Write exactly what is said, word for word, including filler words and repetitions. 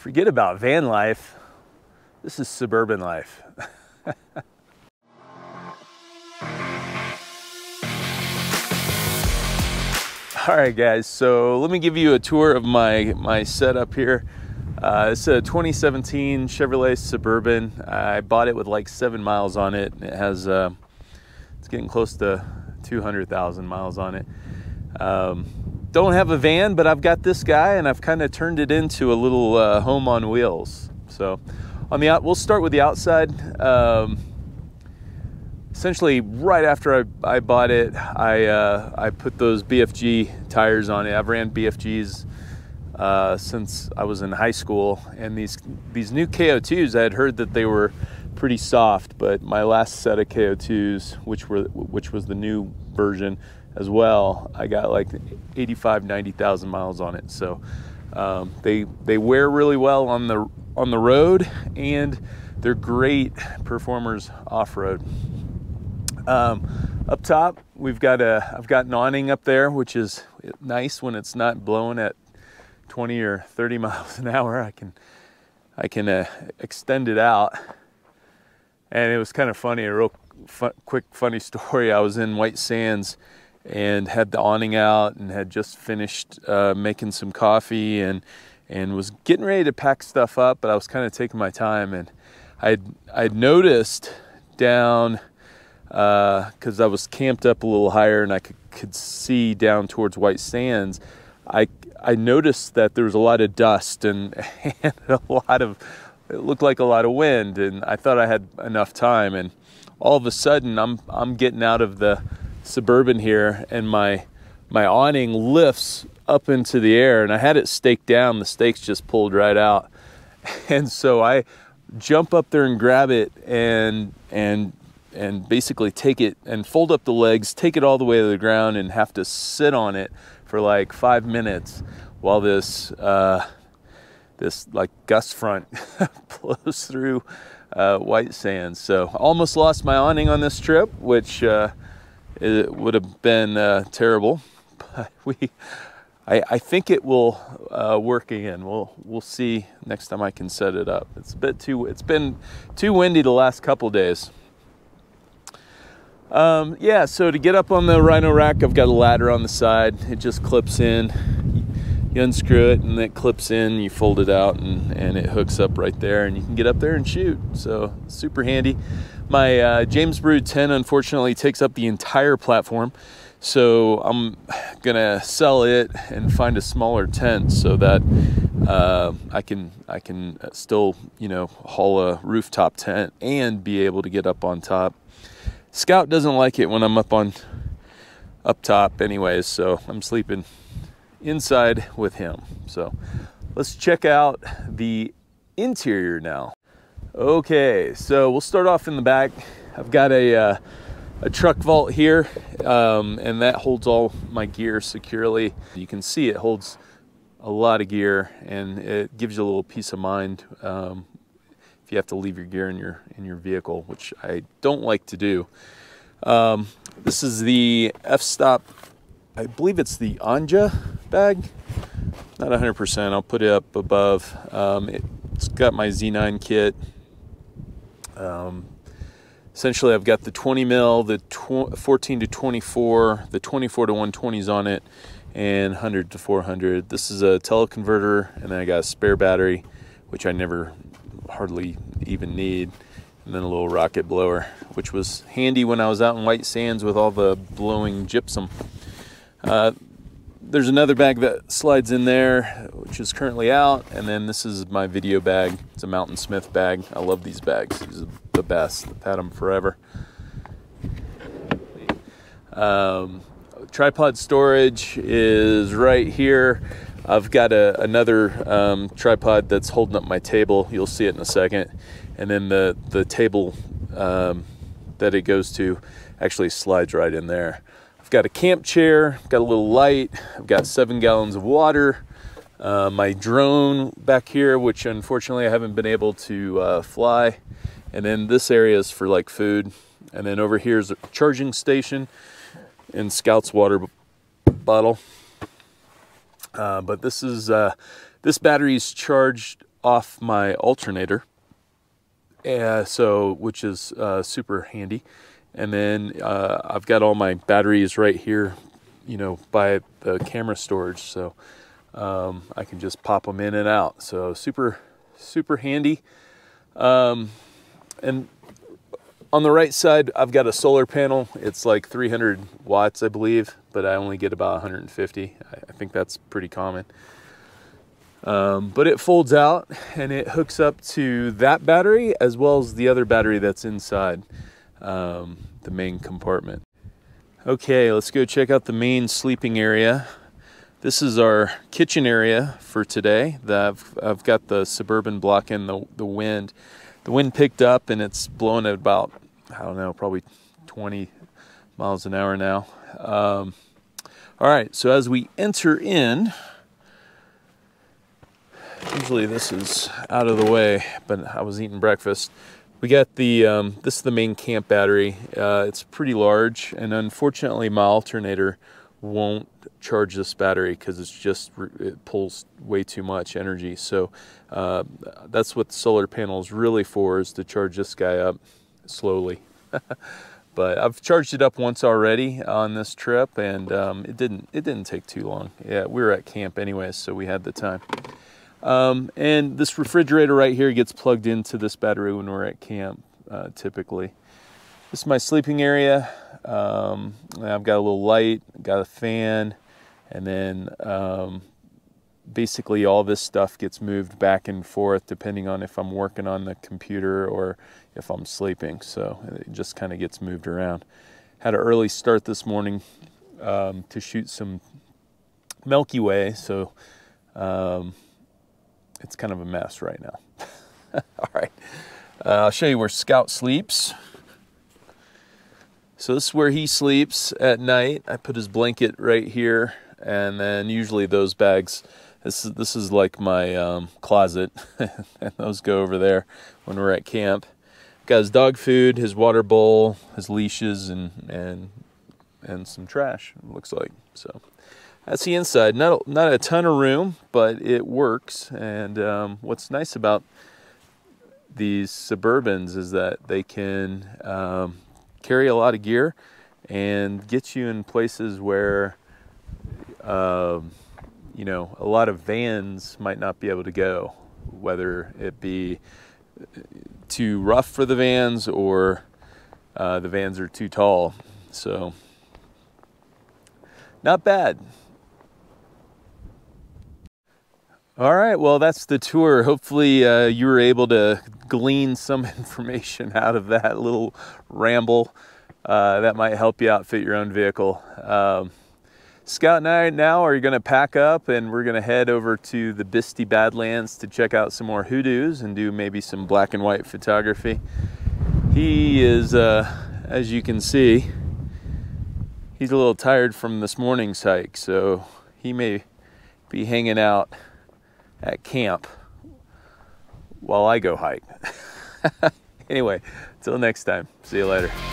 Forget about van life. This is suburban life. All right, guys, so let me give you a tour of my, my setup here. Uh, it's a twenty seventeen Chevrolet Suburban. I bought it with like seven miles on it. It has, uh, it's getting close to two hundred thousand miles on it. Um, don't have a van, but I've got this guy, and I've kind of turned it into a little uh, home on wheels. So on the out, we'll start with the outside. Um, essentially, right after I, I bought it, I uh, I put those B F G tires on it. I've ran B F Gs uh, since I was in high school, and these these new K O twos, I had heard that they were pretty soft, but my last set of K O twos, which were which was the new version as well, I got like eighty-five, ninety thousand miles on it. So um, they they wear really well on the on the road, and they're great performers off-road. Um, up top, we've got a I've got an awning up there, which is nice when it's not blowing at twenty or thirty miles an hour. I can I can uh, extend it out. And it was kind of funny, a real fun, quick funny story. I was in White Sands and had the awning out and had just finished uh, making some coffee and and was getting ready to pack stuff up, but I was kind of taking my time, and I'd I'd noticed down because uh, I was camped up a little higher and I could, could see down towards White Sands. I I noticed that there was a lot of dust and, and a lot of, it looked like a lot of wind, and I thought I had enough time, and all of a sudden I'm I'm getting out of the Suburban here, and my my awning lifts up into the air, and I had it staked down. The stakes just pulled right out, and so I jump up there and grab it and and and basically take it and fold up the legs, take it all the way to the ground, and have to sit on it for like five minutes while this uh, this like gust front blows through uh, White Sands. So almost lost my awning on this trip, which uh, it would have been uh, terrible. But we, I, I think it will uh, work again. We'll we'll see next time I can set it up. It's a bit too. It's been too windy the last couple days. Um, yeah, so to get up on the Rhino rack, I've got a ladder on the side. It just clips in. You unscrew it and it clips in, you fold it out, and, and it hooks up right there, and you can get up there and shoot. So super handy. My uh, James Brew ten unfortunately takes up the entire platform, so I'm gonna sell it and find a smaller tent so that uh, I can I can still, you know, haul a rooftop tent and be able to get up on top. Scout doesn't like it when I'm up on up top anyways, so I'm sleeping inside with him. So let's check out the interior now. Okay, so we'll start off in the back. I've got a uh, a truck vault here, um, and that holds all my gear securely. You can see it holds a lot of gear, and it gives you a little peace of mind um, you have to leave your gear in your in your vehicle, which I don't like to do. Um, this is the F-Stop, I believe it's the Anja bag, not one hundred percent. I'll put it up above. Um, it, it's got my Z nine kit. Um, essentially, I've got the twenty mil, the fourteen to twenty-four, the twenty-four to one twenties on it, and one hundred to four hundred. This is a teleconverter, and then I got a spare battery, which I never hardly even need, and then a little rocket blower, which was handy when I was out in White Sands with all the blowing gypsum. Uh, there's another bag that slides in there, which is currently out, and then this is my video bag. It's a Mountain Smith bag. I love these bags. These are the best. I've had them forever. Um, tripod storage is right here. I've got a, another um, tripod that's holding up my table. You'll see it in a second. And then the, the table um, that it goes to actually slides right in there. I've got a camp chair, got a little light. I've got seven gallons of water. Uh, my drone back here, which unfortunately I haven't been able to uh, fly. And then this area is for like food. And then over here is a charging station and Scout's water bottle. Uh, but this is uh, this battery's charged off my alternator, uh, so which is uh, super handy. And then uh, I've got all my batteries right here, you know, by the camera storage, so um, I can just pop them in and out. So super, super handy. Um, and on the right side, I've got a solar panel. It's like three hundred watts, I believe, but I only get about one hundred fifty. I think that's pretty common. Um, but it folds out and it hooks up to that battery as well as the other battery that's inside um, the main compartment. Okay, let's go check out the main sleeping area. This is our kitchen area for today. I've, I've got the Suburban blocking the, the wind. The wind picked up and it's blowing at about, I don't know, probably twenty miles an hour now. Um, all right, so as we enter in, usually this is out of the way, but I was eating breakfast. We got the, um, this is the main camp battery. Uh, it's pretty large, and unfortunately my alternator won't charge this battery because it's just, it pulls way too much energy. So uh, that's what the solar panel is really for, is to charge this guy up slowly. But I've charged it up once already on this trip, and um, it didn't, it didn't take too long. Yeah, we were at camp anyways, so we had the time. Um, and this refrigerator right here gets plugged into this battery when we're at camp, uh, typically. This is my sleeping area. Um, I've got a little light, got a fan, and then um, basically all this stuff gets moved back and forth depending on if I'm working on the computer or if I'm sleeping. So it just kind of gets moved around. Had an early start this morning um, to shoot some Milky Way, so um, it's kind of a mess right now. All right, uh, I'll show you where Scout sleeps. So this is where he sleeps at night. I put his blanket right here, and then usually those bags, this is, this is like my um, closet, and those go over there when we're at camp. Got his dog food, his water bowl, his leashes, and and and some trash, it looks like. So that's the inside. Not not a ton of room, but it works. And um, what's nice about these Suburbans is that they can um, carry a lot of gear and get you in places where uh, you know, a lot of vans might not be able to go, whether it be too rough for the vans or uh, the vans are too tall. So not bad. All right, well, that's the tour. Hopefully uh, you were able to glean some information out of that little ramble. Uh, that might help you outfit your own vehicle. Um, Scout and I now are going to pack up, and we're going to head over to the Bisty Badlands to check out some more hoodoos and do maybe some black and white photography. He is, uh, as you can see, he's a little tired from this morning's hike, so he may be hanging out at camp while I go hike. Anyway, till next time, see you later.